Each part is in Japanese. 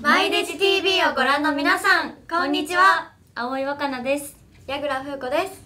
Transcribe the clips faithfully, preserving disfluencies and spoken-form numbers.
マイデジ ティーブイ をご覧の皆さん、こんにちは。 青井若菜です。 矢倉風子です。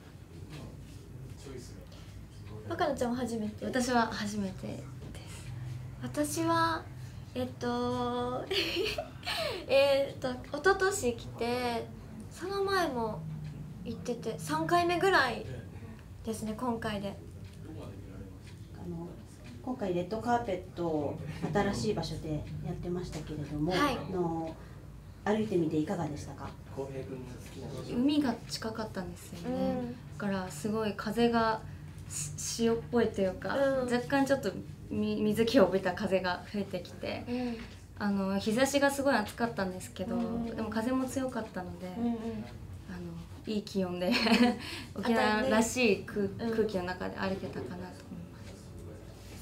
若菜ちゃんは初めて？ 私は初めてです。 私はえっとえっと一昨年来て、その前も行っててさんかいめぐらいですね。今回であの今回レッドカーペットを新しい場所でやってましたけれども、はい、の歩いてみていかがでしたか？ 海が近かったんですよね、うん、だからすごい風が潮っぽいというか、うん、若干ちょっと水気を帯びた風が吹いてきて、うん、あの日差しがすごい暑かったんですけど、うん、でも風も強かったので、うんうん、あのいい気温で沖縄らしい 空,、うん、空気の中で歩けたかなと思います。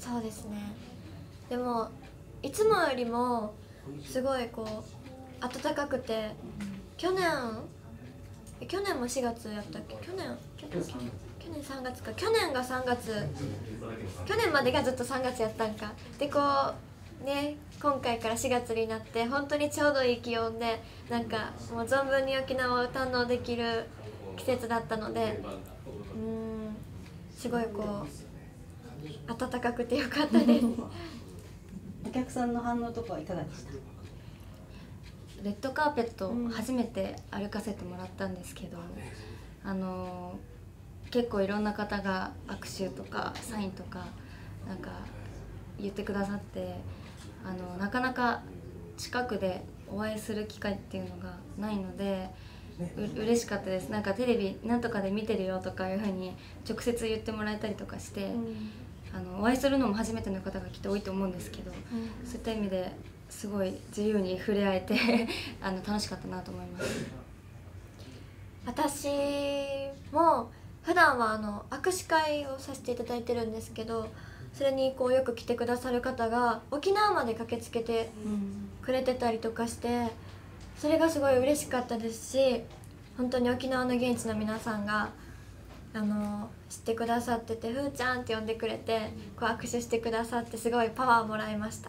そうですね。でもいつもよりもすごいこう暖かくて、うん、去年去年もしがつやったっけ？去年去年去年さんがつか。去年がさんがつ、去年までがずっとさんがつやったんかで、こうね、今回からしがつになって本当にちょうどいい気温で、なんかもう存分に沖縄を堪能できる季節だったので、うーんすごいこう暖かくてよかったですお客さんの反応とかはいかがでした？ レッドカーペット初めて歩かせてもらったんですけど、うん、あの結構いろんな方が握手とかサインとかなんか言ってくださって、あのなかなか近くでお会いする機会っていうのがないのでう嬉しかったです。なんかテレビなんとかで見てるよとかいうふうに直接言ってもらえたりとかして、うん、あのお会いするのも初めての方がきっと多いと思うんですけど、うん、そういった意味ですごい自由に触れ合えてあの楽しかったなと思います。 私も普段はあの握手会をさせていただいてるんですけど、それにこうよく来てくださる方が沖縄まで駆けつけてくれてたりとかして、それがすごい嬉しかったですし、本当に沖縄の現地の皆さんがあの知ってくださってて、ふーちゃんって呼んでくれてこう握手してくださって、すごいパワーもらいました。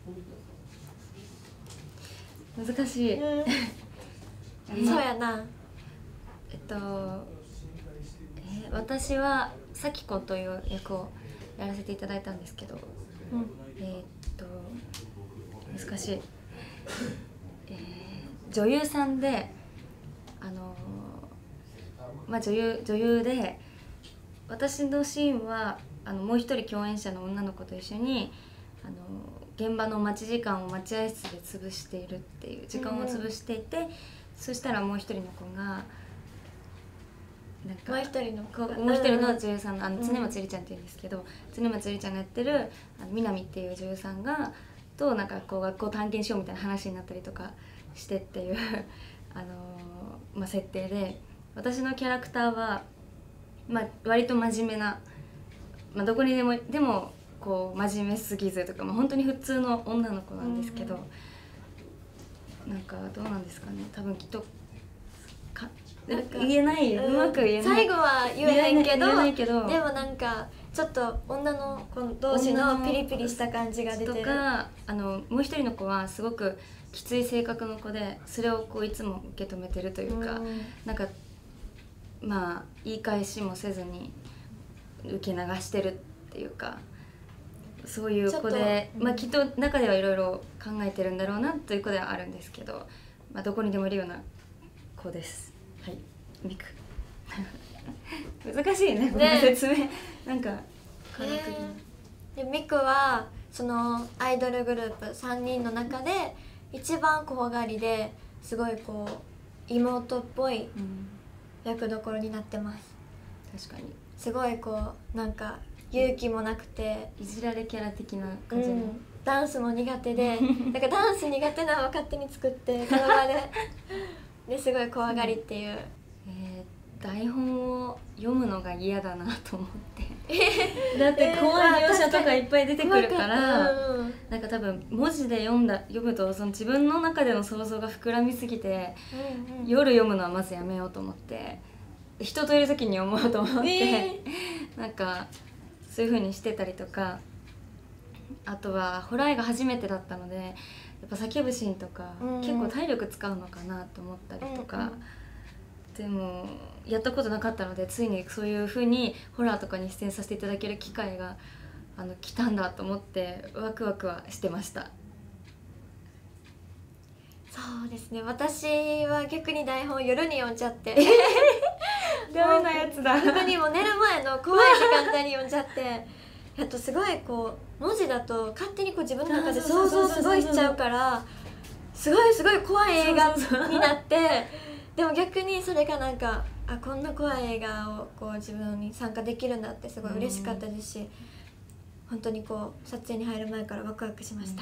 難しい、うんそうやな。 えっと、えー、私は咲子という役をやらせていただいたんですけど、うん、えー、っと難しい、えー、女優さんで、あのーまあ、女優女優で、私のシーンはあのもう一人共演者の女の子と一緒に、あのー、現場の待ち時間を待合室で潰しているっていう時間を潰していて、うん、そしたらもう一人の子がなんかもう一人の子がもう一人の女優さんの、あの常松ゆりちゃんっていうんですけど、常松ゆりちゃんがやってるあの南っていう女優さんがとなんかこう学校探検しようみたいな話になったりとかしてっていうあのーまあ、設定で、私のキャラクターは、まあ、割と真面目な、まあ、どこにでもでもこう真面目すぎずとか、まあ、本当に普通の女の子なんですけど、うん、なんかどうなんですかね、多分きっとか言えない、うまく言えない、 最後は言えないけど、 言えないけど、 でもなんかちょっと女の子同士のピリピリした感じが出てるとか、あのもう一人の子はすごくきつい性格の子で、それをこういつも受け止めてるというか、うん、なんかまあ言い返しもせずに受け流してるっていうか、そういう子で、まあ、きっと中ではいろいろ考えてるんだろうなという子ではあるんですけど、まあ、どこにでもいるような子です。はい、ミク難しいね、ね、説明なんか軽く、 えー、でミクはそのアイドルグループさんにんの中で一番怖がりで、すごいこう妹っぽい役どころになってます。 確かにすごいこうなんか勇気もなくていじられキャラ的な感じの、うん、 ダンスも苦手でなんかダンス苦手なのを勝手に作ってその場でですごい怖がりっていう、 えー、台本を読むのが嫌だなと思ってだって怖い描写とかいっぱい出てくるから、うん、なんか多分文字で読んだ読むとその自分の中での想像が膨らみすぎて、うんうん、夜読むのはまずやめようと思って、人といる時に読もうと思って、えー、なんかそういう風にしてたりとか、 あとはホラー映画初めてだったのでやっぱ叫ぶシーンとか、うん、結構体力使うのかなと思ったりとか、うんうん、でもやったことなかったのでついにそういう風にホラーとかに出演させていただける機会があの来たんだと思ってワクワクはしてました。 そうですね、私は逆に台本夜に読んじゃってダメなやつだ。 本当にもう寝る前の怖い時間帯に読んじゃってあとすごいこう文字だと勝手にこう自分の中で想像すごいしちゃうからすごいすごい怖い映画になってでも逆にそれがなんかあこんな怖い映画をこう自分に参加できるんだってすごい嬉しかったですし、本当にこう撮影に入る前からワクワクしました。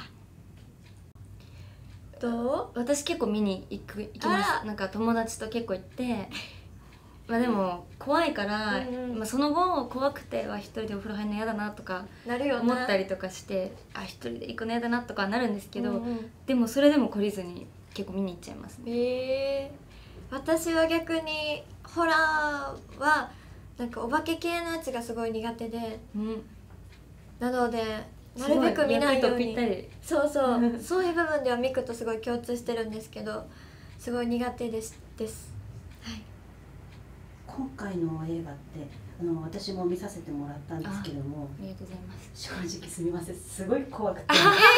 どう？ 私結構見に行く行きます。なんか友達と結構行ってまあでも怖いから、うんうん、まあ、その後怖くては一人でお風呂入るの嫌だなとか思ったりとかしてあ一人で行くの嫌だなとかなるんですけど、うんうん、でもそれでも懲りずに結構見に行っちゃいますね。 へー、私は逆にホラーはなんかお化け系のやつがすごい苦手で、うん、なのでなるべく見ないようにそうそうそういう部分ではミクとすごい共通してるんですけどすごい苦手ですです、はい、 今回の映画ってあの私も見させてもらったんですけどもありがとうございます。 正直すみませんすごい怖くてよか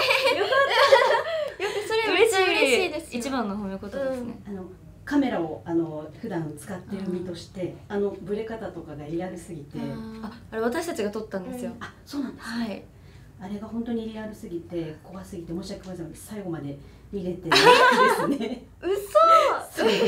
ったよくそれめっちゃ嬉しいですよ。 一番の褒め言葉ですね、 うん、あのカメラをあの普段使ってる身としてあのブレ方とかがリアルすぎてああれ私たちが撮ったんですよ、 うん、あそうなんです、ね、はいあれが本当にリアルすぎて怖すぎて申し訳ございません最後まで見れてですね嘘そうです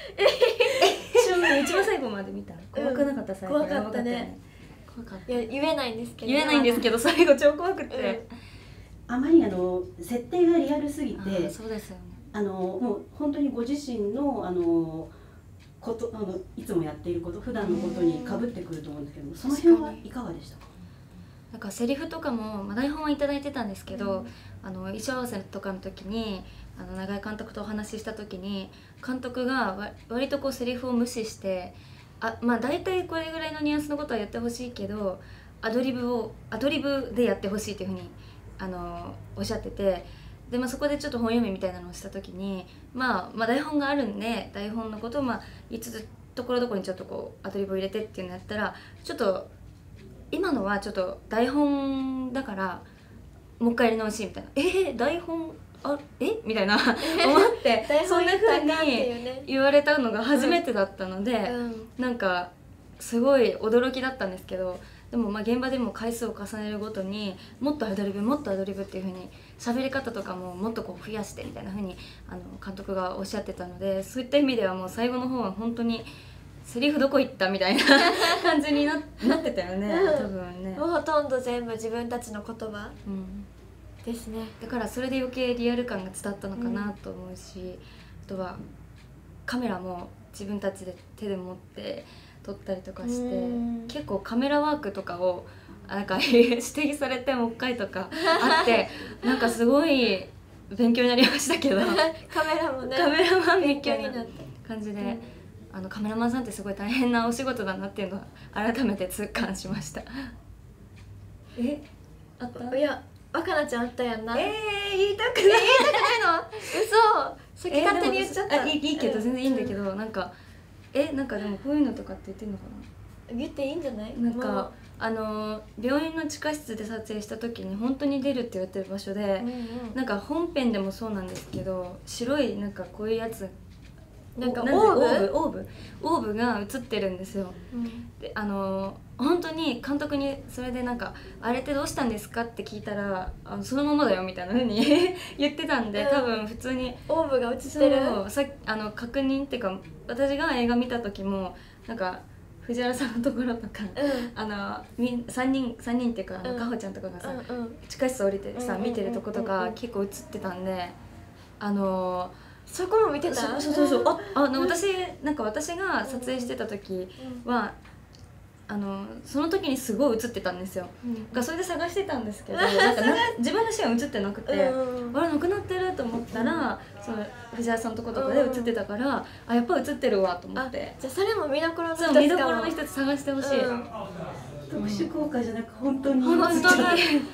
一番最後まで見た怖くなかった、最後怖かったね。 怖かった。 いや言えないんですけど言えないんですけど最後超怖くて、 うん、あまりあの設定がリアルすぎてそうですよね。 あのもう本当にご自身のあのことあのいつもやっていること普段のことにかぶってくると思うんですけどその辺はいかがでしたか？ なんかセリフとかも、まあ、台本はいただいてたんですけど、うん、あの衣装合わせとかの時にあの長井監督とお話しした時に監督がわ割とこうセリフを無視してあまあ大体これぐらいのニュアンスのことはやってほしいけどアドリブをアドリブでやってほしいというふうにあのおっしゃっててで、まあ、そこでちょっと本読みみたいなのをした時に、まあ、まあ台本があるんで台本のことをまあ言いつつところどころにちょっとこうアドリブを入れてっていうのやったらちょっと今のはちょっと台本だからもう一回やり直しみたいなえー、台本あえみたいな思ってそんな風に言われたのが初めてだったので、うん、なんかすごい驚きだったんですけどでもまあ現場でも回数を重ねるごとにもっとアドリブもっとアドリブっていう風に喋り方とかももっとこう増やしてみたいな風にあの監督がおっしゃってたのでそういった意味ではもう最後の方は本当にセリフどこ行ったみたいな感じに な, なってたよね、うん、多分ねもうほとんど全部自分たちの言葉、うん、ですね。 だからそれで余計リアル感が伝わったのかなと思うし、うん、あとはカメラも自分たちで手で持って撮ったりとかして、うん、結構カメラワークとかをなんか指摘されてもっかいとかあってなんかすごい勉強になりましたけどカメラもねカメラマン勉強になった感じで、うん、あのカメラマンさんってすごい大変なお仕事だなっていうのは改めて痛感しましたえあった？ いや若菜ちゃんあったやんな。 えー、言いたくない言いたくないの嘘さっき勝手に言っちゃった、 えー、いいけど全然いいんだけど、うん、なんかえなんかでもこういうのとかって言ってんのかな言っていいんじゃない？ なんかあの病院の地下室で撮影した時に本当に出るって言われてる場所で、うんうん、なんか本編でもそうなんですけど白いなんかこういうやつなんかオーブオーブオーブオーブが映ってるんですよ、うん、であの本当に監督にそれでなんかあれってどうしたんですかって聞いたらあのそのままだよみたいな風に言ってたんで、うん、多分普通にオーブが映ってるさあの確認っていうか私が映画見た時もなんか藤原さんのところとか、うん、あのみさんにんさんにんっていうか、うん、かほちゃんとかがさ、うんうん、地下室降りてさ、うん、見てるとことか結構映ってたんであのそこも見てた？ そうそうそうそうああの私なんか私が撮影してた時は、うん、あのその時にすごい映ってたんですよ、うん、それで探してたんですけどなんかな自分のシーンは映ってなくて、うん、あれなくなってると思ったら、うん、その藤原さんのとことかで映ってたから、うん、あやっぱ映ってるわと思って。 じゃあそれも見どころの一つかも。 そう見どころの一つ探してほしい、うん、 特殊効果じゃなく本当に本当に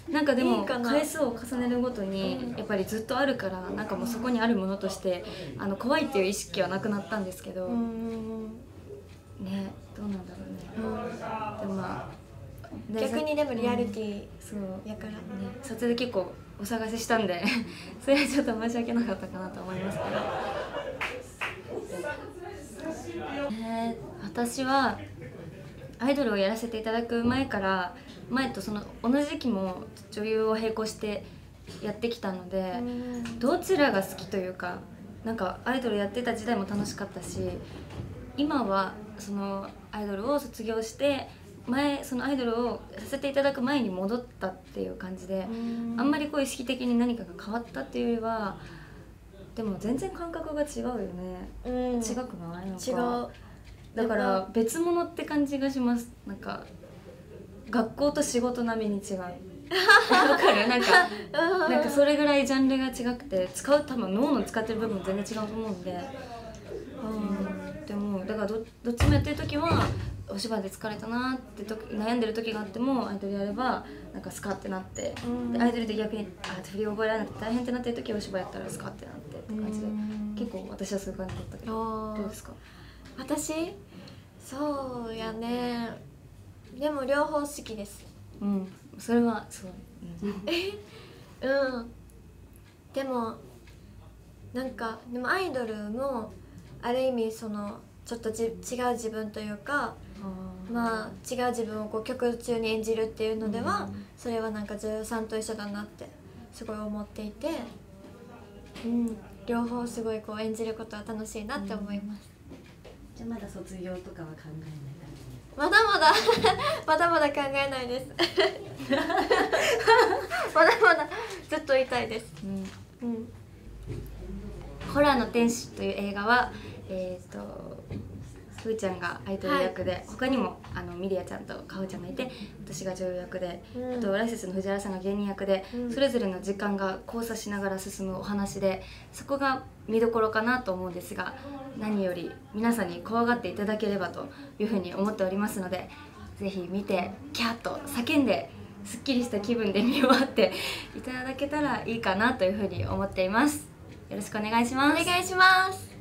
なんかでもいいかな回数を重ねるごとにやっぱりずっとあるから、なんかもうそこにあるものとしてあの怖いっていう意識はなくなったんですけど、 うんね、どうなんだろうね。 うんでもまあで逆にでもリアリテうんィそうやから、 ね、撮影で結構お探ししたんでそれはちょっと申し訳なかったかなと思いますけど、ね、私はアイドルをやらせていただく前から前とその同じ時期も女優を並行してやってきたので、 うんどちらが好きというか、なんかアイドルやってた時代も楽しかったし、今はそのアイドルを卒業して前そのアイドルをさせていただく前に戻ったっていう感じで、あんまりこう意識的に何かが変わったっていうよりは、でも全然感覚が違うよね、 うん、 違くない？なんか違う。 だから別物って感じがします。なんか学校と仕事並みに違うわかる？なんかなんかそれぐらいジャンルが違くて、使う多分脳の使ってる部分全然違うと思うんで、うん、でもだから ど, どっちもやってる時はお芝居で疲れたなって時悩んでる時があってもアイドルやればなんかスカってなって、 うん、 でアイドルで逆にあ振り覚えられなくて大変ってなってる時はお芝居やったらスカってなってって感じで、うん、結構私はそういう感じだったけど、どうですか？ 私そうやね、でも両方好きです。 うん、それはそう、うん、 うんでもなんかでもアイドルもある意味そのちょっとじ違う自分というか、まあ違う自分をこう曲中に演じるっていうのでは、うん、それはなんか女優さんと一緒だなってすごい思っていて、うん、両方すごいこう演じることは楽しいなって思います。 じゃあまだ卒業とかは考えない感じですか？ まだまだまだまだ考えないですまだまだずっといたいです、うんうん、 ホラーの天使という映画はえー、とふーちゃんがアイドル役で、はい、他にもあのミリアちゃんとかほちゃんがいて、私が女優役で、うん、あとライセスの藤原さんが芸人役で、うん、それぞれの時間が交差しながら進むお話で、そこが見どころかなと思うんですが、何より皆さんに怖がっていただければというふうに思っておりますので、ぜひ見てキャッと叫んですっきりした気分で見終わっていただけたらいいかなというふうに思っています。よろしくお願いします。 お願いします。